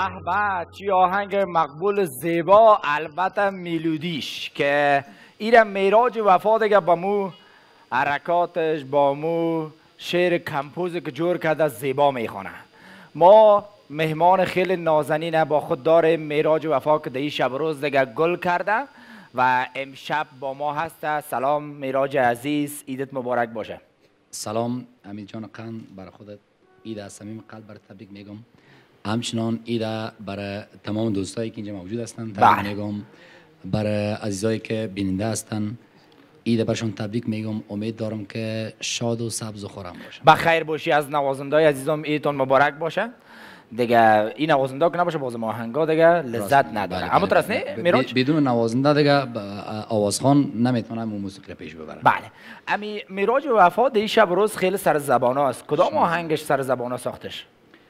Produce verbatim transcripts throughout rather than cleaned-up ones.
به چی آهنگ مقبول زیبا، البته میلودیش که ایره میراج وفا دیگه با مو حرکاتش با مو شعر کمپوزی که جور کرده زیبا میخونه. ما مهمان خیلی نازنین با خود داره میراج وفا که دی شب روز دیگه گل کرده و امشب با ما هسته. سلام میراج عزیز، عیدت مبارک باشه. سلام امید جان قند برای خودت، عید از صمیم قلب برای تبریک میگم. همچنان عید برای تمام دوستایی که اینجا موجود هستند تبریک میگم. برای عزیزایی که بیننده هستند عید برشون تبریک میگم. امید دارم که شاد و سبز و خرم باشه. بخیر باشی. از نوازندای عزیزم عیدتون مبارک باشه. دیگه این نوازنده که نباشه باز آهنگا دیگه لذت نداره. اما درست نه میراج؟ بدون نوازنده دیگه آوازخوان نمیتونه موسیقی پیش ببره. بله. امی میراج وفا دی شب روز خیلی سر زبانه است. کدام آهنگش سر زبانه ساختش؟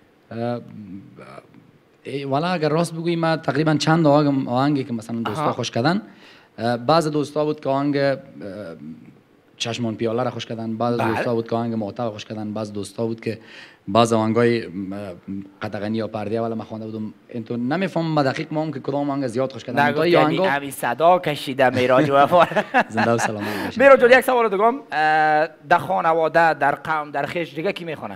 والا اگر راست بگوییم ما تقریبا چند آهنگ آهنگی که مثلا دوستا خوش کردن. بعض دوستا بود که آهنگ چشمان پیاله را خوش کردن، بعض دوستا بود که آهنگ معتق خوش کردن، بعض دوستا بود که بعض آهنگای قطغنی یا پردیه والا ما خوانده بودم. اینطور نمیفهمم با دقیق ما هم که کدام آهنگ زیاد خوش کردن. نگفتی آهنگا امی صدا کشیده میراج وفا. زنده و سلامت باشه. میراج یک سوال دیگه، در خانواده، در قوم، در خویش دیگه کی میخونه؟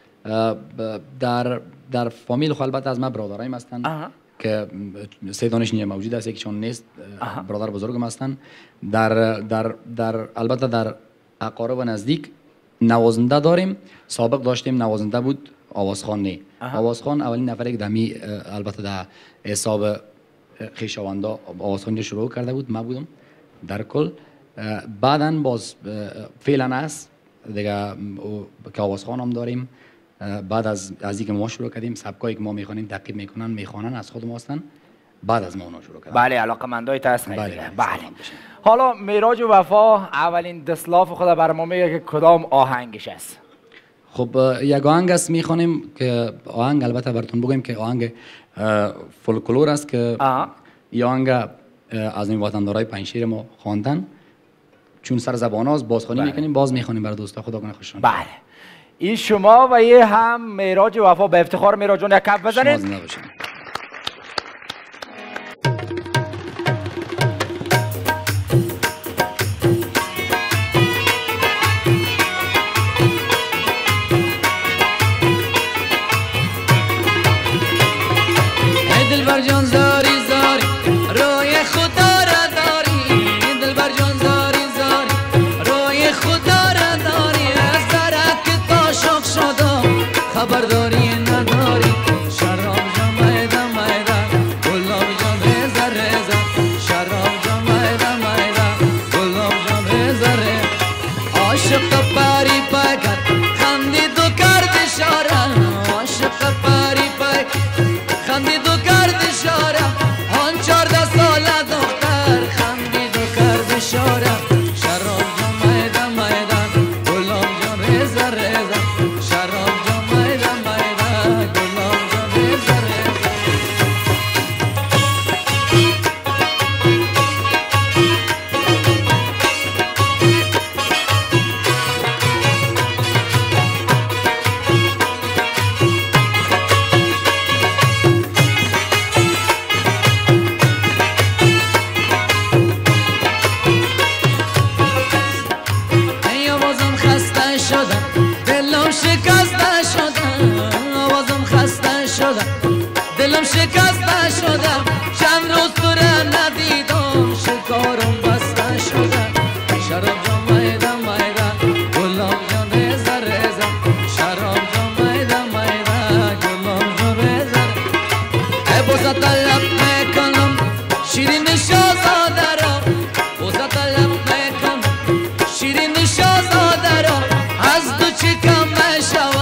در در فامیل خو البته از ما برادرایم هستن که سه دانش نیه موجود است، یکیشون نیست، برادر بزرگم هستن. در در در البته در اقارب و نزدیک نوازنده داریم. سابق داشتیم نوازنده بود، آوازخوان نه. آوازخوان اولین نفری که دمی البته در حساب خویشاوندا آوازخوانی شروع کرده بود ما بودم در کل. بعداً باز فعلا است دیگه که آوازخوان هم داریم. بعد از از اینکه ما شروع کردیم سبکایی که ما میخوانیم تعقیب میکنن میخوانن از خود ما هستن. بعد از ما اونا شروع کردن. بله علاقمندای تاس خیلی. بله. بله. حالا میراج وفا اولین دسلاف خود برای ما میگه که کدام آهنگش است؟ خب یک آهنگ است میخوانیم که آهنگ البته براتون بگیم که آهنگ فولکلور است که این آهنگ از این وطندارای پنجشیر ما خواندن. چون سر زبان است بازخوانی میکنیم، باز میخوانیم برای دوستا. خدا کنه خوششون. بله. این شما و یه هم میراج وفا. به افتخار میراج جون یک کف بزنید. شما زنده باشین. دلبر جان زاری زاری روی خدا را داری، دلبر جان زاری زاری روی خدا را داری. از درک که عاشق شدم خبرداری نداری. شراب جان میدان میدان گلاب جان رزا رزا، شراب جان میدان میدان گلاب جان رزا رزا. عاشق پری پکر خندید و کرد اشاره، عاشق پری پکر خندید و کرد اشاره. آن چارده ساله دختر خندید و کرد اشاره. شراب جان میدان میدان گلاب جان رزا رزا، شراب جان میدان میدان گلاب جان رزا رزا. دلم شکسته شدم، چند روز تو را ندیدم، شکارم بسته شدم. شراب جان میدان میدان گلاب جان رزا رزا، شراب جان میدان میدان گلاب جان رزا. ای بوسه طلب میکنم شیرین شاهزاده را، بوسه طلب میکنم شیرین شاهزاده را. از تو چی کم میشود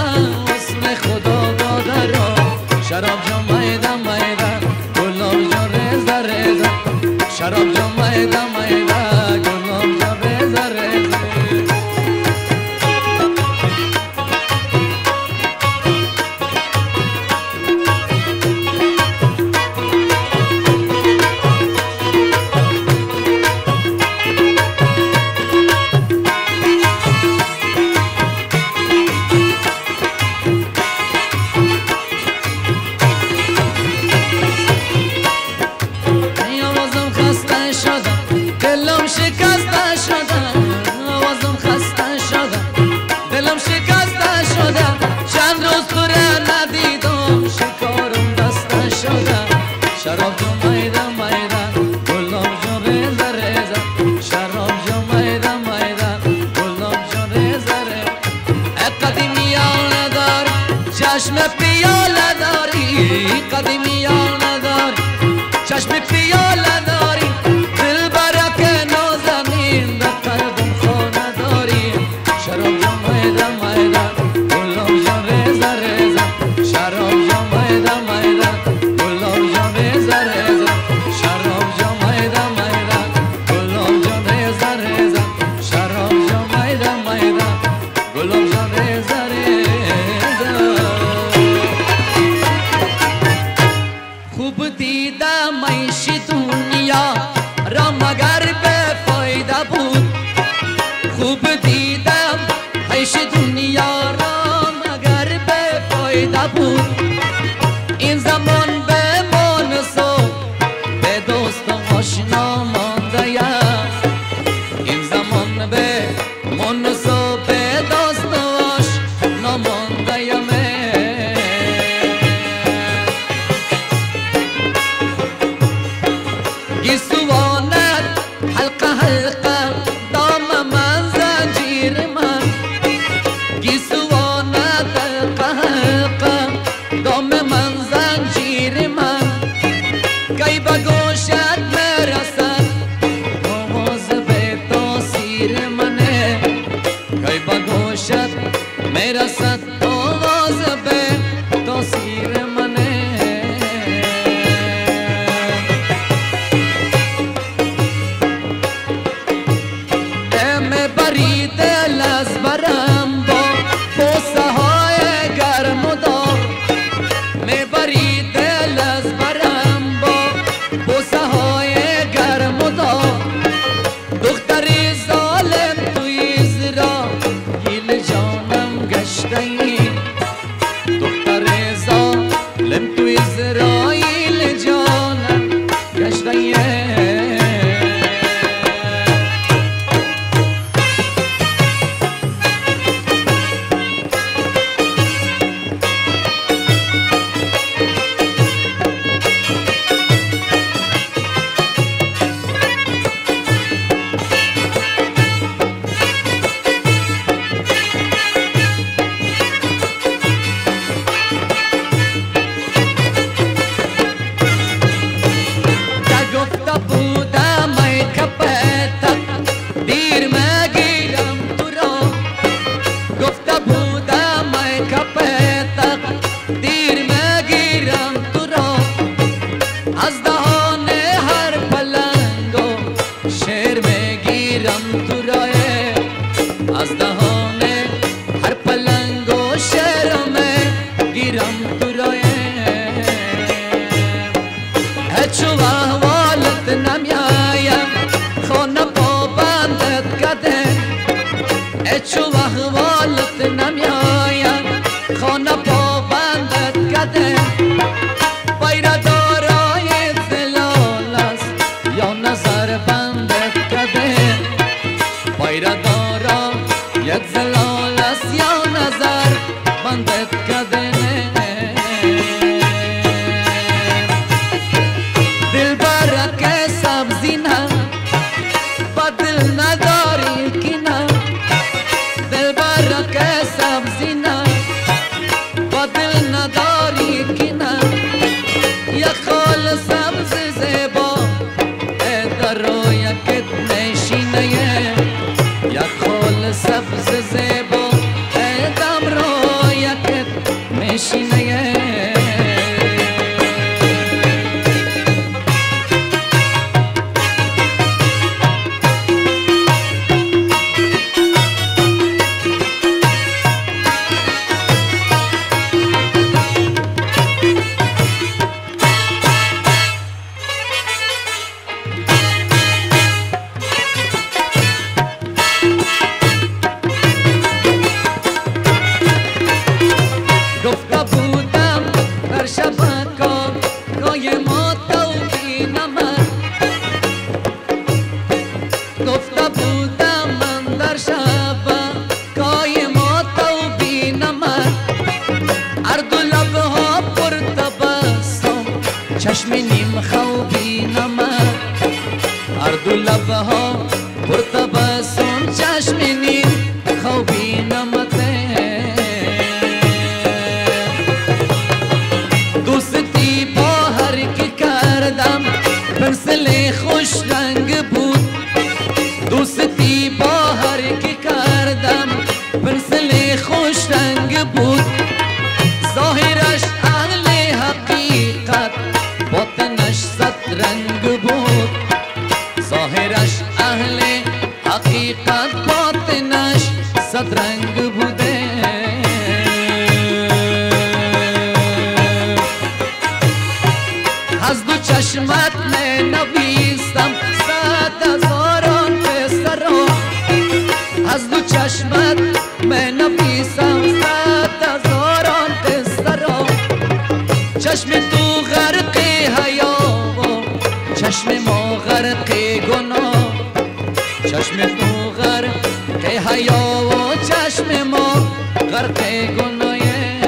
چشم پیاله داری قدیمیان نداری چشم پیاله داری دل برک نازنین در قلبم خانه داری شراب جا میده میده گلاب جا ریزه ریزه شراب جا میده میده گلاب جا ریزه ریزه شراب جا میده میده گلاب جا ریزه ریزه شراب جا میده میده گلاب جا ریزه ریزه خوب دیدم عیش دنیا را مگر به فایده بود خوب دیدم عیش دنیا را مگر به فایده بود این زمان به منسو به دوست و آشنا مانده است این زمان به منسو به دوست و آشنا مانده گیسوانت حلقه حلقه دام من زنجیر من گیسوانت حلقه حلقه دام من زنجیر من کی به گوشت میرسد آواز به تاثیر منه کی به گوشت میرسد آواز به تاثیر منه دل از برم با بوسه های گرم و داغ میبری دل از برم با بوسه های گرم و داغ دختری ظالم توی اسرائیل جانم گشته ای دختری ظالم توی اسرائیل جانم گشته ای از دهان هر پلنگ و شرم گیرم تو رای هچو احوالت نمیایم خانه با بندت کده هچو احوالت نمیایم خانه با بندت کده بایر دارای زلال است یا نظر بندت کده بایر دارا یک زلال است یا نظر بندت کده دل برک سبزی نه با دل نداری کی نه دل برک سبزی نه با دل نداری کی نه یک خال سبز زیبا در رویت نشینه یک خال سبز زیبا دم رویت نشینه چشم نیم خوابی نمد اردو لبها پر تبسم چشم نیم خوابی نمده حیا و چشم ما غرق گناهه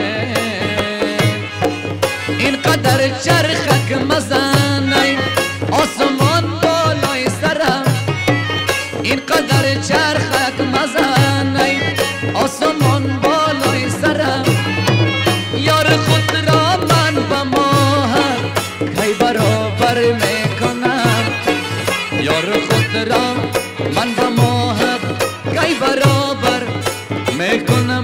اینقدر چرخک مزنه آسمان بالای سرم اینقدر چرخک مزنه آسمان بالای سرم یار خود را من با ماه کی برابر میکنم یار خود را من با ماه کی برابر میکنم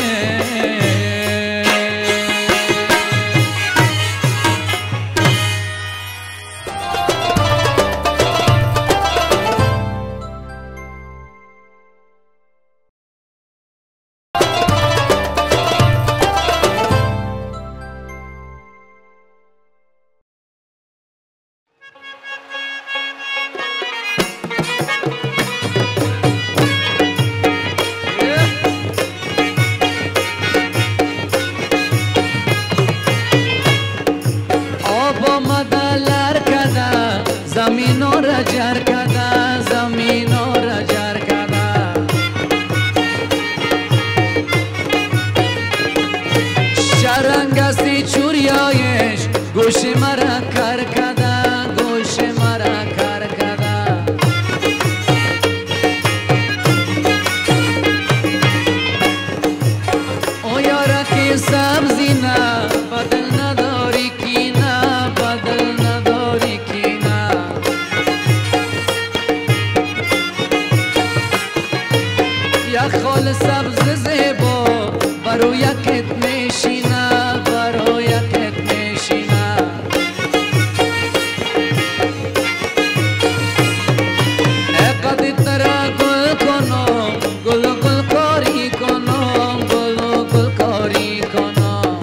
زمین را جر کده زمین را جر کده شرنگ استی چوریایش گوش مرا کر کده گوش مرا کر کده او یارا که سبزی نه بدل نداری کی نه بدل نداری کی خال سبز زیبا برو یکت میشینه برو یکت میشینه اقدی ترا گل کنم گل گل کاری کنم گل گل کاری کنم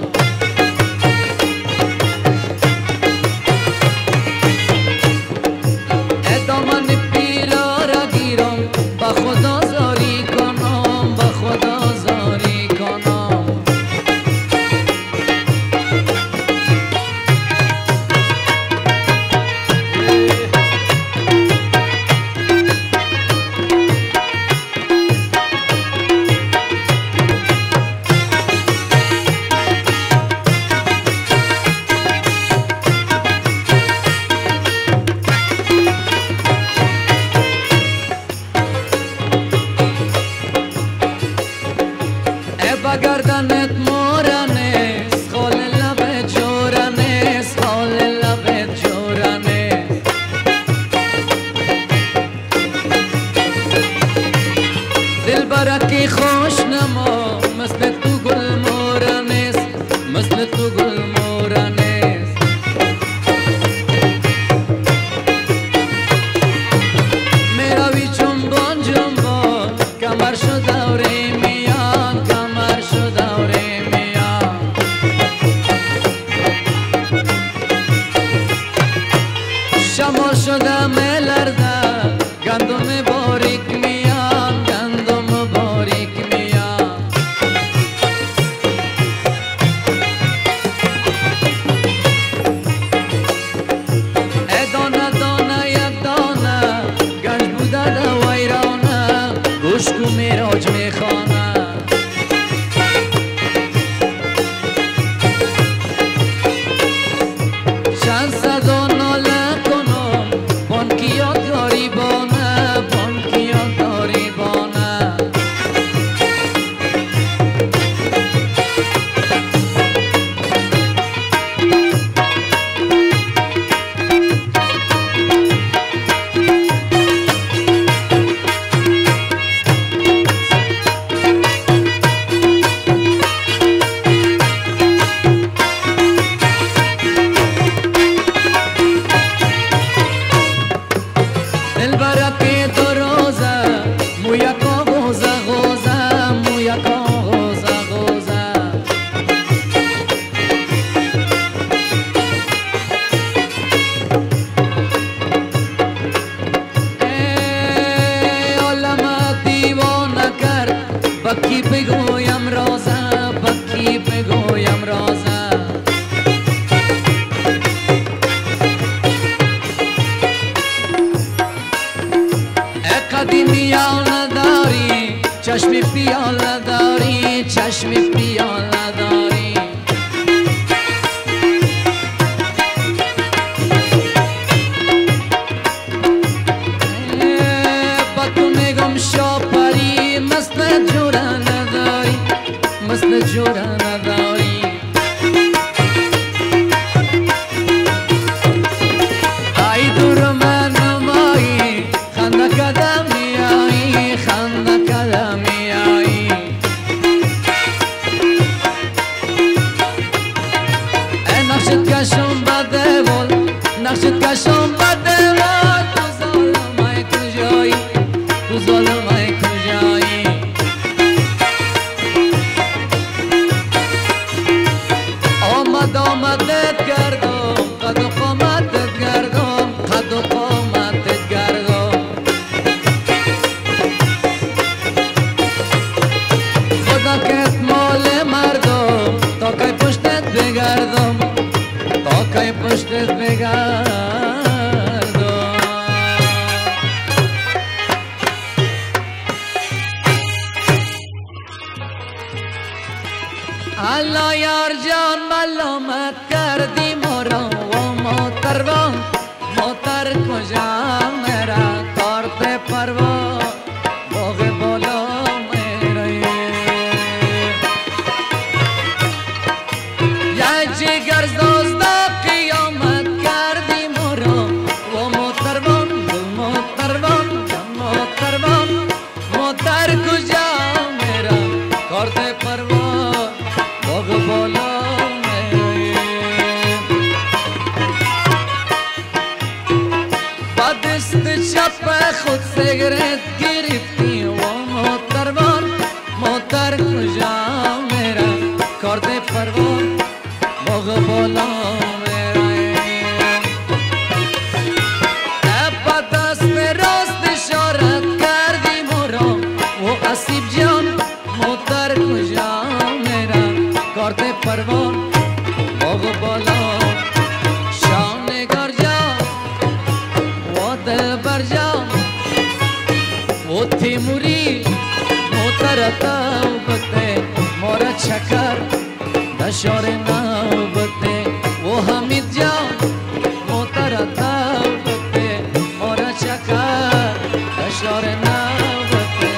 ادامن پیرا را گیرم با خدا زاری کنم با خدا زاری کنم جوره نداری ای دور من نمایی خنده کدم میایی خنده کدم میایی ای نقشت کشم بده بول نقشت کشم بده بول تو ظالم ای کجایی تو ظالم ای کجایی آمد آمدت گردم قد و قامتت گردم قد و قامتت گردم خدا کت مال مردم تا که پشتت بگردم تا که پشتت بگردم الله یار جان ملامت کردی مرا و موتروان موتر کجا میرا کارت پروا باغ بالا میرا یا جگر زازدا قیامت کردی مرا و موتروان موتروان موتروان موتر کجا میرا کارت پروا باغ بالا با دست چپ خود سیگرت گرفتی و موتروان موتر کجا میرا کارت پروان باغ بالا میرا با دست راست اشارت کردی مرا و اسیب جان موتر کجا میرا کارت پروان باغ بالا شانگار جان و دلبر جان و تیموری موتر توبته مورا چکر دشار نوبته و حمید جان موتر توبته مورا چکر دشار نوبته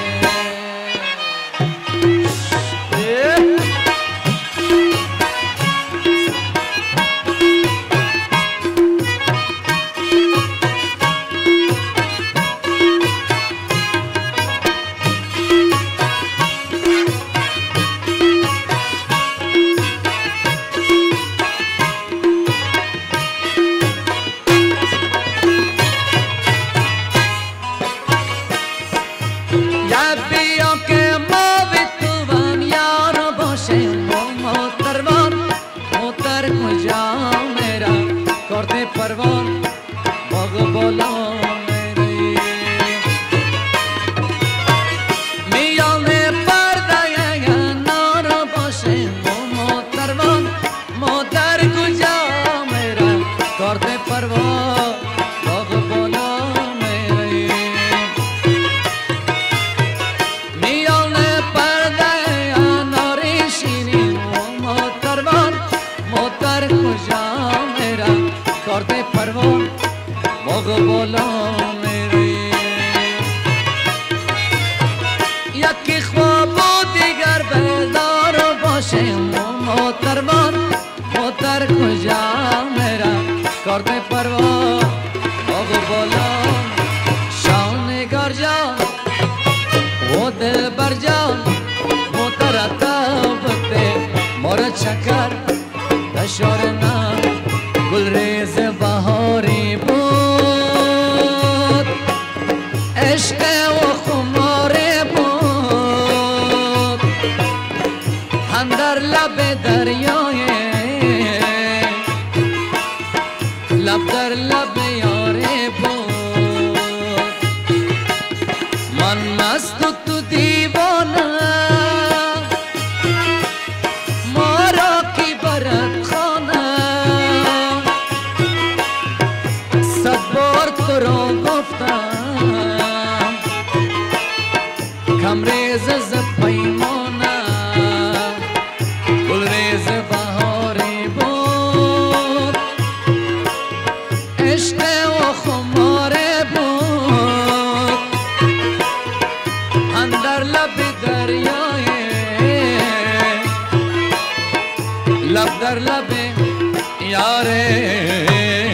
پروان باغ بالا میری میان پرده نارا باشه موتروان موتر کجا میرم کارت پروان باغ بالا میری میان پرده ناری شیرین موتروان موتر کجا میرم کارت پروان باغ بالا میری یکی خواب و دیگر بیدار باشه موتروان موتر کجا میرم کارت پروان باغ بالا شانگار جان و دلبر جان موتر توبته مورا چکر دشار نام گلریز بهاری بود عشق و خماره بود اندر لب دریای لب در لب یاره بود من مست و تو دیوانه مارا کی برد خانه صد بار تو را گفتم کم ریز ز پیمانه گل ریز بهاری بود عشق لب در لب یاره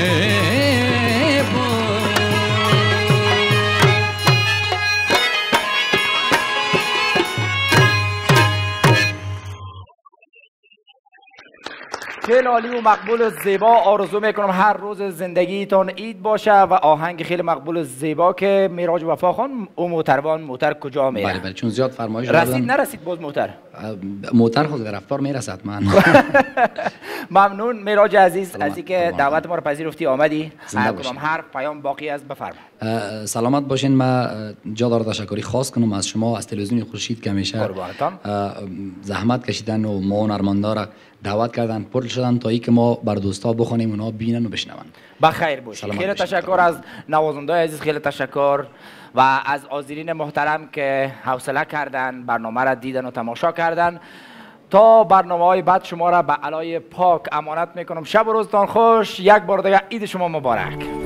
خیلی عالی و مقبول و زیبا. آرزو میکنم هر روز زندگیتان عید باشه. و آهنگ خیلی مقبول و زیبا که میراج وفا خان او موتروان موتر کجا میره؟ بله بله چون زیاد فرمایش رسید نرسید باز موتر؟ موتر خود رفتار میرسد من. ممنون میراج عزیز از اینکه دعوت ما رو پذیرفتی آمدی. کنم هر پیام باقی است بفرمایید. سلامت باشین. من جا دارم تشکری خاص کنم از شما از تلویزیون خورشید که همیشه زحمت کشیدن و ما هنرمندا را دعوت کردن پر شدن تا ای که ما بر دوستا بخونیم اونا ببینن و بشنون. بخیر باشید. خیلی تشکر از نوازنده عزیز، خیلی تشکر و از حاضرین محترم که حوصله کردن برنامه را دیدن و تماشا کردن. تا برنامه های بعد شما را به علای پاک امانت میکنم. شب و روزتان خوش. یک بار دیگه عید شما مبارک.